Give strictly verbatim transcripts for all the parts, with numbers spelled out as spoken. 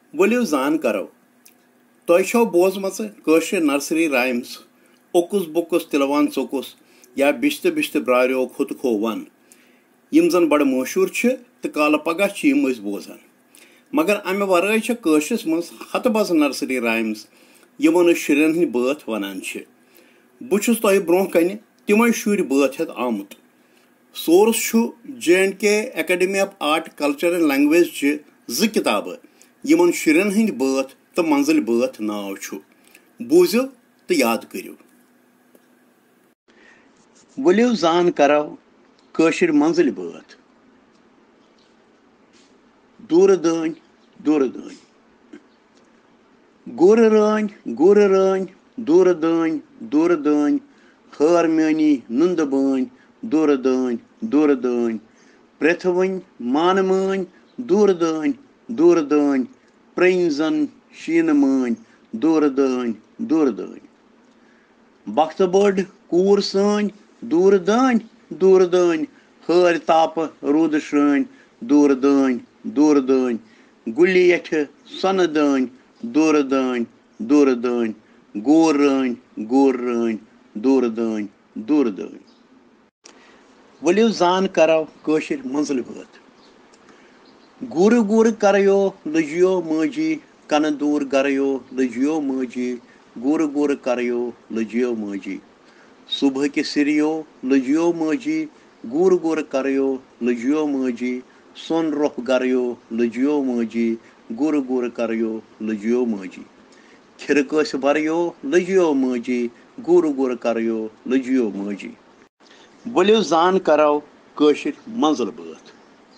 वलियो जान करो तोय छो बोजमच कशर नर्सरी राइम्स ओकुस बोकुस तिलवान चोकुस या बिश्त बिश्त ब्रारियो खुद खो वन यम जन बड़ मशहूर तो काल पगह यम बोजान मगर अमे वराय कशरस मज हतबज नर्सरी राइम्स यमन शुरन हंद बात वनान बहुस तोह ब्रोह कन तिम शुर बात हेत आमुत source J and K academy of art culture and language ज किताब यमन शुरन हंद बात तो मंजिल बात नाव बूझो तो याद करो। वलियो जान करो कशर मंजिल बात। दूर दान दूर दान गुर रान गुर रान दूर दान दूर दान हार मानी नंद बान दूर दान दूर दान प्रथ वन मान मान दूर दान दूर दान प्रन जन शीन मान दूर दान दूर दान बख्त बड़ कूर सान दूर दान दूर दान हार ताप रूद श्रान दूर दान दूर दान गुली यठ सन दान दूर दान दूर दान गोर रान गोर रान दूर दान दूर दान। वलियो जान करो कशर मंजिल बात। गुर गुर करयो लजियो माजी कन दूर गरयो लजियो माजी गुर गुर करयो लजियो माजी सुबह के सिरियो लजियो माजी गुर गुर करयो लजियो माजी सोन रुख गरयो लजियो माजी गुर गुर करयो लजियो माजी खिरकस बरयो लजियो माजी गुर गुर करयो लजियो माजी। वलियो जान करो कशर मंजिल बात।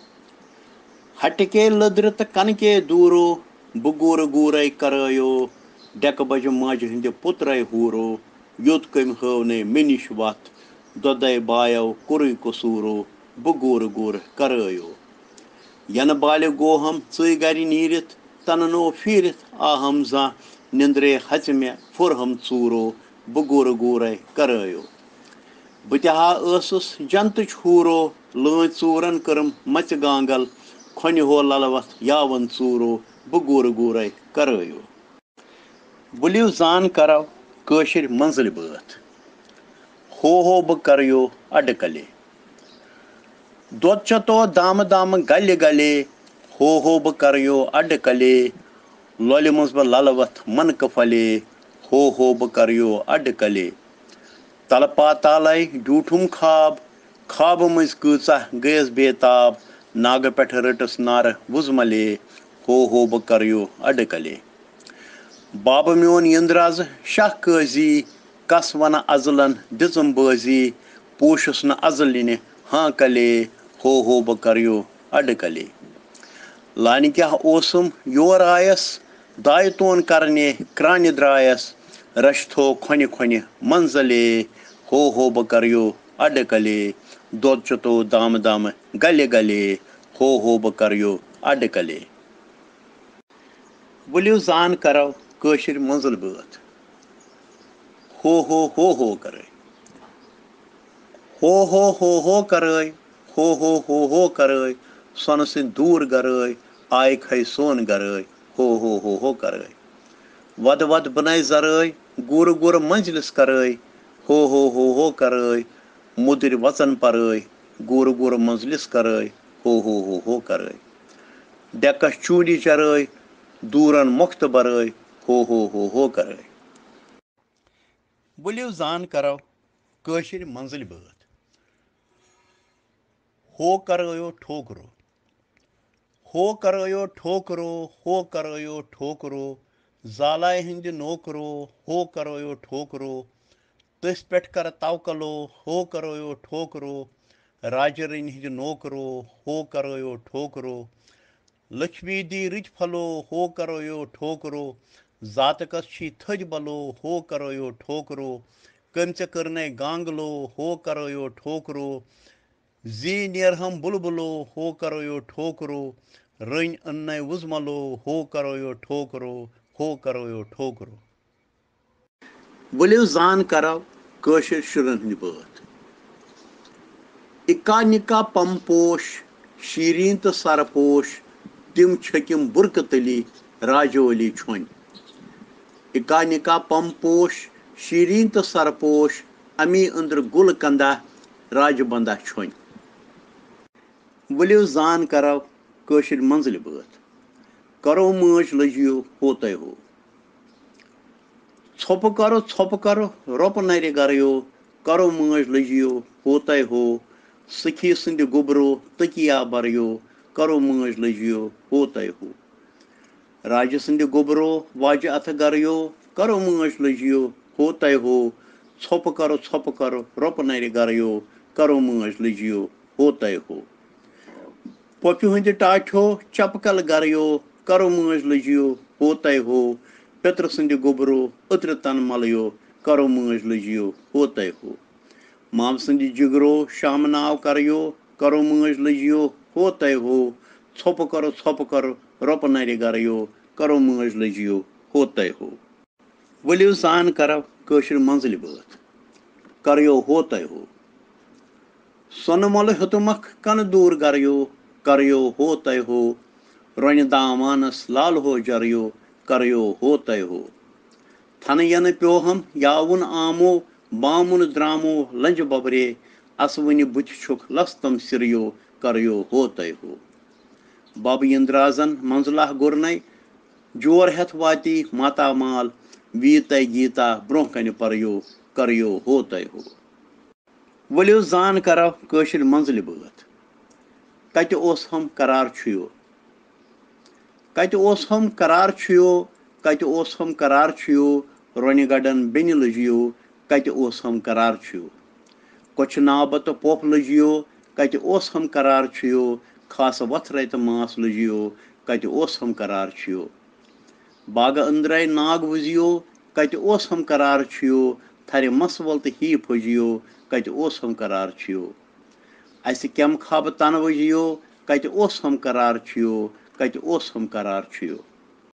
हटके लद्र तो कनके दूरो बगूर गूरे करयो डेक बज मज हंद पुत्र हूरो योत कम हवने मे निश वत दोदे बायो कुर कसूरो बगूर गूर करयो यन बाल गो हम च गर नीरित तन नो फिरित आ हम जा निंद्रे हच मे फुर हम चूरो बगूर गूरे करयो बतहा ऊस जनत हूरो लन चूरन करम मच गांगल खन हो ललवत यावन चूरो बगूर गूरे करयो। वलियो जान करो कशर मंजिल बात। हो हो ब करयो अडकले दोद चतो दाम दाम गले गले हो हो ब करयो अडकले लोल मज ब ललवत मन कफले हो हो ब करयो अडकले तल पाताल डूठुम खाब खाब मज कूचा गयस बेताब नाग पे रटस नार वुजमले हो हो ब करयो अडकले बाब मोन इंद्राज शाह काजी कस वन अजलन दिचम बाजी पोशस न अजलिन हाँ कले हो हो ब करयो अडकले लान क्या ओसम योर आयस दाय तोन करने क्रान द्रायस रश थो खन खन मंजले हो हो ब करयो अडकले दोद चतो दाम दाम गले गले हो हो ब करयो अडकले। वलियो जान करो कशर मंजिल बात। हो हो हो हो करे हो हो हो हो करे हो हो हो हो करे सन से दूर गरे आय खै सोन गरे हो हो हो हो करे वद वद बनाय जरे गुर गुर मंजलिस करे हो हो हो हो करे मुदिर वचन परे गुर गुर मंजलिस करे हो हो हो हो करे डेकस चूड़ी चरे दूरन मुख्त बरे हो हो हो हो करे। वलियो जान करो कशर मंजिल बात। हो करयो ठोकरो हो करयो ठोकरो हो करयो ठोकरो जालाय हिंद नोकरो हो करयो ठोकरो तस पे कर तवकलो हो करयो ठोकरो राजरिन हिंद नोकरो हो करयो ठोकरो लक्ष्मी दी रिच फलो हो करयो ठोकरो जातकस छी थज बलो हो करयो ठोकरो कमच करने गांगलो हो करयो ठोकरो जी नेरहम बुलबुलो हो करयो ठोकरो रन अन्नय वुजमलो हो करयो ठोकरो हो करयो ठोकरो। वलियो जान करो कशर शुरन हंद बात। इक्का निक्का पम पोश शीरीन तो सरपोश तिम छकिम बुरक तली राजौली छुन इका निका पमपोश शीरीन तो सरपोश अमी अंदर गुल कंदा राजबंदा छुन वलियो जान करो कशिर मंजिल बात करो मज लजियो होते हो छप करो छप करो रोप नर गरो करो मज लजियो होते हो सखी संद गुबरो तकिया बरियो करो मज लजियो होते हो राज संद गुबरो वाज अथ गरियो करो मज लजियो होते हो छप करो छप करो रोप नर गरियो करो मज लजियो होते हो पोपि हंद टाठो चपकल गरियो करो मज लजियो होते हो पितर संद गुबरो अत्र तन मलियो करो मज लजियो होते हो माम संद जिगरो शाम नाव करियो करो मज लजियो होते हो छप करो छप करो रोप नर गरियो करो मज लजियो होते हो वलियो सान करो कशिर मंजिल बात करियो होते हो सोन मोल हेतुमख कन दूर गरियो करियो होते हो रोन दामानस लाल हो जरियो करियो होते हो थन यन प्योहम यावुन आमो बामुन द्रामो लंज बबरे असवनि बुथ छुक लस्तम सिरियो करियो होते हो बब इंद्राजन मंजलाह गुरनै जोर हेथ वाती माता माल वीत गीता ब्रोह कन परियो करियो होते हो वलियो जान करो कशिर मंजिल बात कत ओस हम करार छुयो कत ओस हम करार छुयो कत ओस हम करार छुयो रोन गडन बेन लजियो कत ओस हम करार छुयो कुछ नाबत पोफ लजियो कत ओस हम करार छुयो खास वथ रत मास लजियो कत ओस हम करार छुयो बाग अंद्रे नाग वजियो कत ओस हम करार छुयो थर मसवल तो ही फजियो कत ओस हम करार छुयो अस कम खाब तन वजियो कत ओस हम करार छुयो कत ओस हम करार छुयो